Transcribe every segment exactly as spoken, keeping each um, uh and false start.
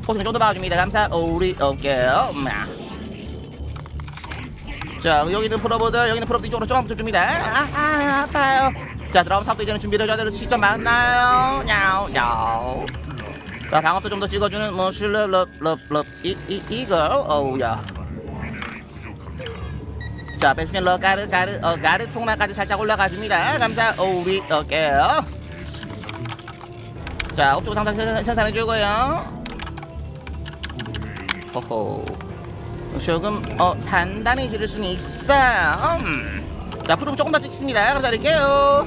호수는 좀 더 봐줍니다. 감사. 우리 올게요. 자, 여기 있는 프로보들, 여기 있는 프로보들 이쪽으로 조금 붙여줍니다. 아, 아, 아파요. 자, 드라운 사업도 이제는 준비를 해줘야 될 시점 맞나요? 야우, 야우. 자, 방어도 좀 더 찍어주는 뭐 실럽, 럽, 럽, 럽, 이, 이, 이걸, 어우야. 자, 베스면 러 가르, 가르, 어, 가르 통나까지 살짝 올라가줍니다. 감사, 우리 올게요. 자, 옵저버 상상 생산해주고요. 호호. 조금 어 단단히 지를 수는 있어요. 음. 자, 프로브 조금 더 찍습니다. 감사드릴게요.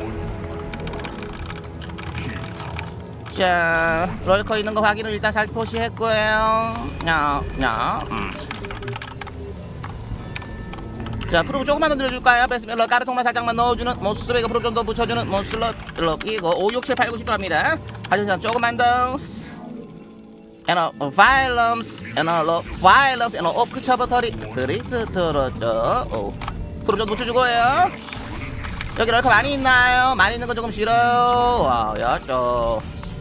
자, 롤커 있는 거 확인을 일단 살포시 했고요. 야, 야. 음. 자, 프로브 조금만 더 늘려줄까요? 베스면 러 가르통만 살짝만 넣어주는 모습에 그 프로브 좀 더 붙여주는 모습 이거 오, 육, 칠, 팔, 구, 십 합니다. 하지만 조금만 더. and a violence and a violence and a off 처버터리 그리트 들었죠. 오. 프로 좀 붙여주고요. 여기 럴커 많이 있나요? 많이 있는 거 조금 싫어요. 와, 야죠.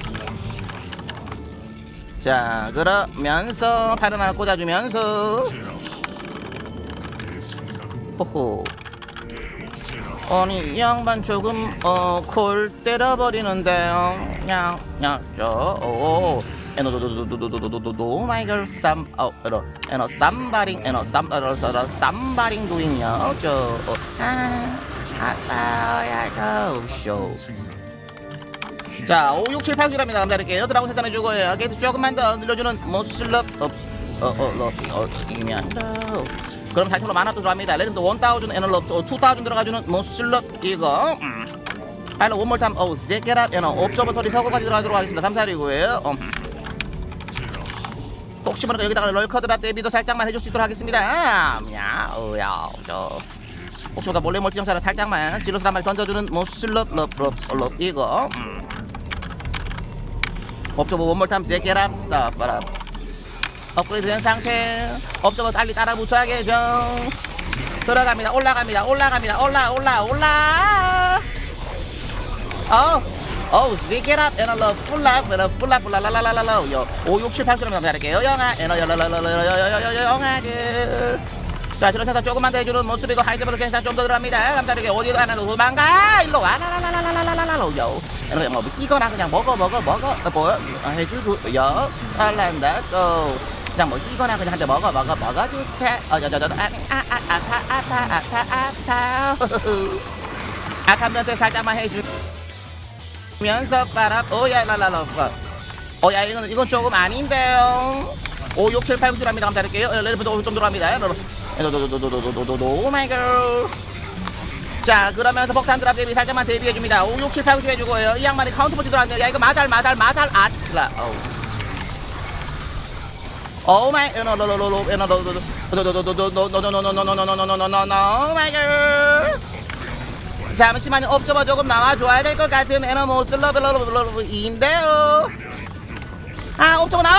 자, 그러면서 팔을 하나 꽂아주면서 호호. 아니, 이 양반 조금 어골 때려버리는데요. 냥, 냥죠. 오. and no my girl some oh no and no somebody and no some somebody doing요 저아 아빠야 쇼. 자, 오, 육, 칠, 팔 주랍니다. 감사드릴게요. 드라곤 세단해주고요. 게이트 조금만 더 늘려주는 모슬럽 어어어 이면 그럼 다시 로 만화 또 들어갑니다. 레전드 일 thousand 에너럽 이 thousand 들어가주는 모슬럽 이거 파일럿 원몰 탐 어우 세게랍 에너 옵저버터리 서고까지 들어가도록 하겠습니다. 감사드리고요. 음. 혹시 모르니까 여기다가 럴커드랍 대비도 살짝만 해줄 수 있도록 하겠습니다. 야, 어야, 저 혹시 모르니까 몰래 멀티 정찰을 살짝만 질러서 한 마리 던져주는 모슬럽 럽럽럽 이거 음. 업저버 원몰 탐 세게랍 싸빠라 업그레이드 된 상태. 업저버 빨리 따라 붙여야겠죠. 들어갑니다. 올라갑니다. 올라갑니다. 올라 올라 올라. 어, 어, 리게랍 에너러 풀랍 에너 풀랍 풀라라라라라 요 오, 육, 칠, 팔 주라면 감사할게요. 영아 에너 열라라라라라라라라라 영아들. 자, 지금 생산 조금만 더 해주는 모습이고 하이드버드 생산 좀 더 들어갑니다. 감사드릴게요. 어디도 안 하고 도망가. 일로 와 라라라라라라라라 요 에너 뭐 이거나 그냥 먹어 먹어 먹어 뭐 해주고 요 잘난다 또. 그냥 뭐 이거나 그냥 한 대 먹어 먹어 먹어 주체. 어저저저 아아아 아파 아파 아파 아파. 악한 면태 살짝만 해주. 면서 빨아 오야 라라라 오야 이건 이건 조금 아닌데요. 오, 육, 칠, 팔, 구, 칠합니다. 감사드릴게요. 레벨부터 좀 들어갑니다. 노노노노노노노노 마이 걸. 자, 그러면서 폭탄 드랍 대비 살짝만 대비해줍니다. 오, 육, 칠, 팔, 구, 칠 해주고요. 이 양반이 카운터 포지 들어왔네요. 야, 이거 마잘 마잘 마잘 아슬라. 오 마이 노노노노노 노노노노노노노노노노노노노노노노노노노 마이 걸. 잠시만요. 옵저버 조금 나와줘야 될 것 같은 에너모스 러블러블러블인데요. 아, 옵저버 나와.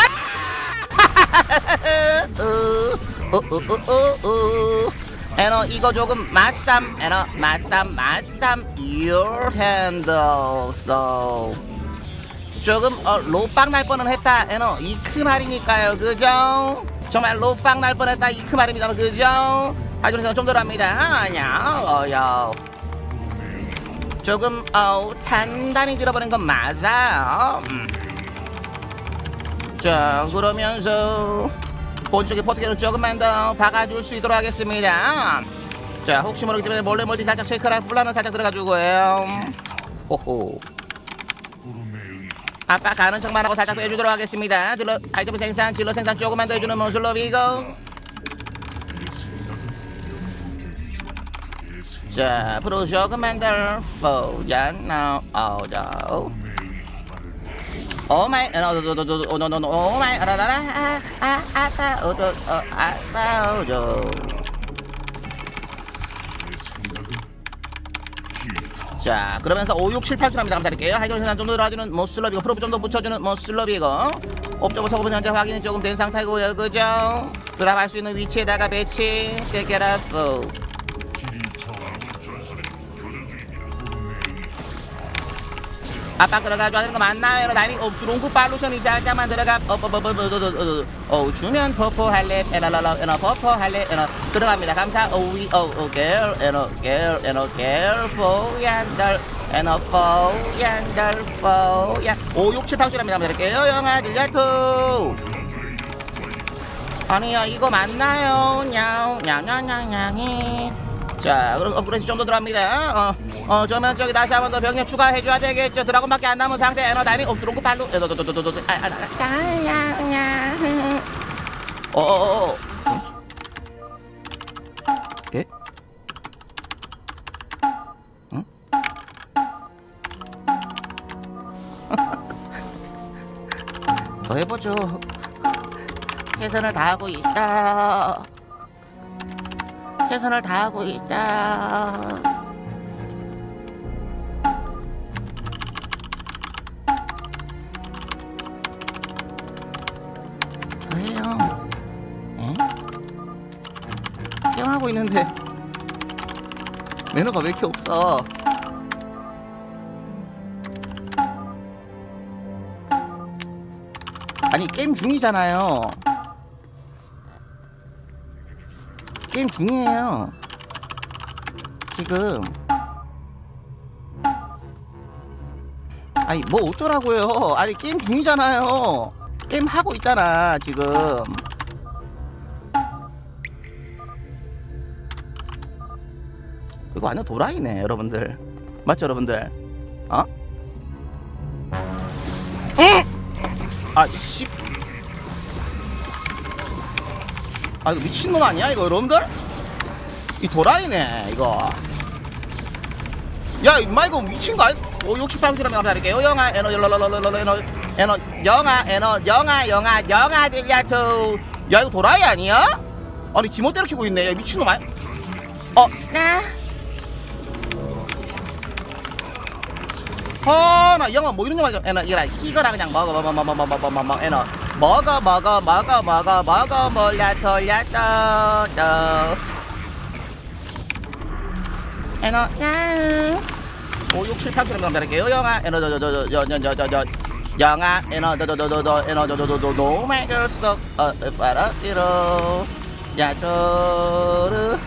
에너 이거 조금 맛쌈 에너 맛쌈 맛쌈 your handle so 조금 어, 로빵 날 뻔은 했다. 에너 이크 말이니까요. 그죠? 정말 로빵 날 뻔했다. 이크 말입니다. 그죠? 하지만 좀 들어갑니다. 아냐 어야 조금 어 단단히 들어버린 건 맞아요. 음. 자, 그러면서 본쪽에 포트게를 조금만 더 박아줄 수 있도록 하겠습니다. 자, 혹시 모르기 때문에 몰래 멀티 살짝 체크라 플라는 살짝 들어가주고요. 호호. 아빠 가는 척만 하고 살짝 빼주도록 하겠습니다. 질러 아이템 생산, 질러 생산 조금만 더 해주는 모슬러 비고. 자, 프로 조금만 더 포잔나 어저. 오 마이 노노노노노노노 오 마이 라라라 아 아빠 오도 어 아빠 오죠. 자, 그러면서 오, 육, 칠, 팔 출합니다. 감사드릴게요. 하이드로 생산 좀 더 들어가주는 모슬러비고 프로브 좀 더 붙여주는 모슬러비고 옵저버 서버는 현재 확인이 조금 된 상태고요. 그죠? 드랍할 수 있는 위치에다가 배치 세게라포. 압박 들어가줘야 되는 거 맞나요? 나니 어 롱구 팔로션이 살짝만 들어가 어어어어어어 주면 퍼퍼 할래 에라라라 에너 퍼퍼 할래 에너 들어갑니다. 감사 오위 어어 girl 에너 girl 에너 girl 포얀들 에너 포얀들 포얀 오육칠 방출합니다. 한번 드릴게요. 영아 들려투 아니야 이거 맞나요? 냐우 냐냐냐냐니 자 그럼 업그레이드 좀 더 들어갑니다. 어, 어 저면 저기 다시 한 번 더 병력 추가해줘야 되겠죠. 드라곤밖에 안 남은 상태 에너 다이닝 옵스롱크 발로 어어어 예? 응? 더 해보죠. 최선을 다하고 있다. 최선을 다하고 있다. 왜요? 에? 게임하고 있는데 매너가 왜 이렇게 없어? 아니 게임 중이잖아요. 게임 중이에요 지금. 아니 뭐 어쩌라고요. 아니 게임 중이잖아요. 게임 하고 있잖아 지금. 이거 완전 도라이네 여러분들. 맞죠 여러분들? 어? 응! 아 씨. 아 이거 미친놈 아니야 이거 여러분들? 이 도라이네 이거. 야 임마 이거 미친거 아니? 오 육십팔 시라면 감사드릴게요. 영아 에너 열러러러러러 에너 에너 영아 에너 영아 영아 영아 들려투. 야 이거 도라이 아니야? 아니 지멋대로 키고 있네. 야 미친놈 아니? 어? 나 허나 영아 뭐 이런 영화 에너 이거라 이거라 그냥 먹어 먹어 먹어 먹어 먹어 먹어 에너 먹어 먹어 먹어 먹어 먹어 몰라 돌렸다 또 에너 야 오육칠팔 킬로그램 감사할게요. 영아 에너 저저저저저저저 영아 에너 저저저저 에너 저저저저 노말 결석 어 빠라띠로 야저르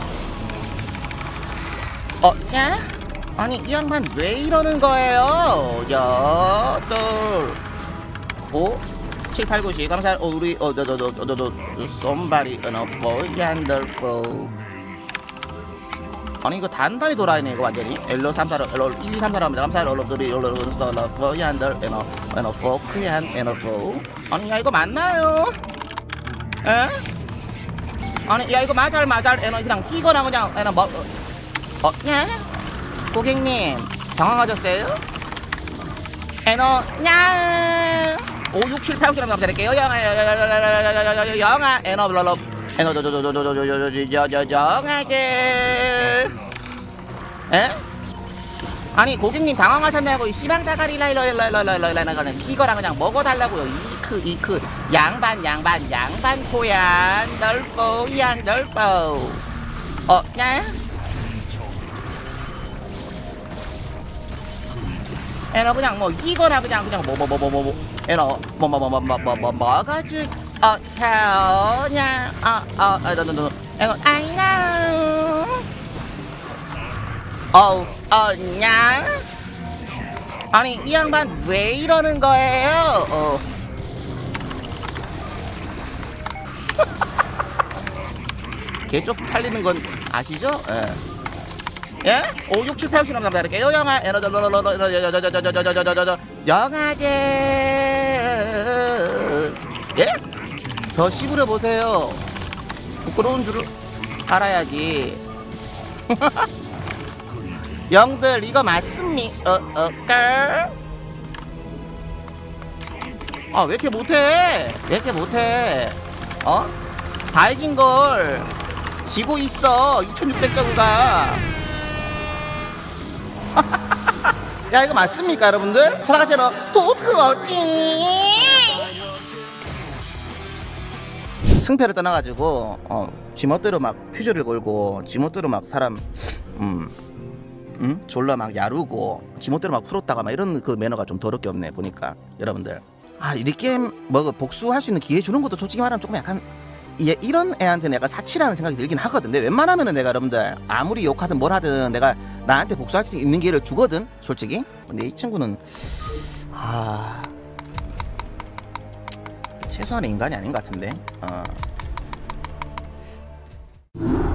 어 야? 아니 이 양반 왜 이러는 거예요? 여덟 오 칠 팔 구 십 감사. 어 우리 어 저 저 저 저 저 somebody on a four wonderful. 아니 이거 단단히 돌아있네 이거 완전히. 엘로 삼 사로 엘로 일 이 삼 사로 합니다. 감사. 얼럭들이 얼럭 썰러 four wonder and a and a four clean and a four. 아니 야 이거 맞나요? 에? 아니 야 이거 맞아 맞아 에너 그냥 희거나 그냥 에너 뭐 어? 예? 고객님 당황하셨어요? 에너 냐 오육칠팔 킬로그램 감사드릴게요. 영아 영아 에너 블러러 에너 저저저저저저저저저 영아들 에? 아니 고객님 당황하셨냐고. 이 씨방 다가리 라이러라이러라이러라이러는 이거랑 그냥 먹어달라고요. 이크 이크 양반 양반 양반 포얀 널포 얀 널포 어? 냐? 에너 그냥 뭐 이거나 그냥 그냥 뭐 뭐 뭐 뭐 뭐 에너 뭐 뭐 뭐 뭐 뭐 뭐 뭐 뭐가지 어 태어냐 어어 너너너 에너 아이나 어우 어냐 아니 이 양반 왜 이러는 거예요? 어 개쪽 팔리는 건 아시죠? 예. 예? 오 육 칠 팔 칠 감사드릴게요. 영아 에너 저저저저저저저저저저저저저 영아들 예? 더 씹으려 보세요. 부끄러운 줄을 알아야지. 영들 이거 맞습니까? 어, 어, 깔? 아, 왜 이렇게 못해? 왜 이렇게 못해? 어? 다 이긴걸 지고 있어. 이천육백 점가. 야, 이거 맞습니까, 여러분들? 돌아가세요. 도크 언니. 승패를 떠나가지고 어, 지멋대로 막 퓨즈를 걸고 지멋대로 막 사람 음 응? 졸라 막 야루고 지멋대로 막 풀었다가 막 이런 그 매너가 좀 더럽게 없네 보니까 여러분들. 아 이 게임 뭐 복수할 수 있는 기회 주는 것도 솔직히 말하면 조금 약간 얘 이런 애한테는 약간 사치라는 생각이 들긴 하거든. 근데 웬만하면은 내가 여러분들 아무리 욕하든 뭘 하든 내가 나한테 복수할 수 있는 기회를 주거든 솔직히. 근데 이 친구는 아 최소한의 인간이 아닌 것 같은데. 어.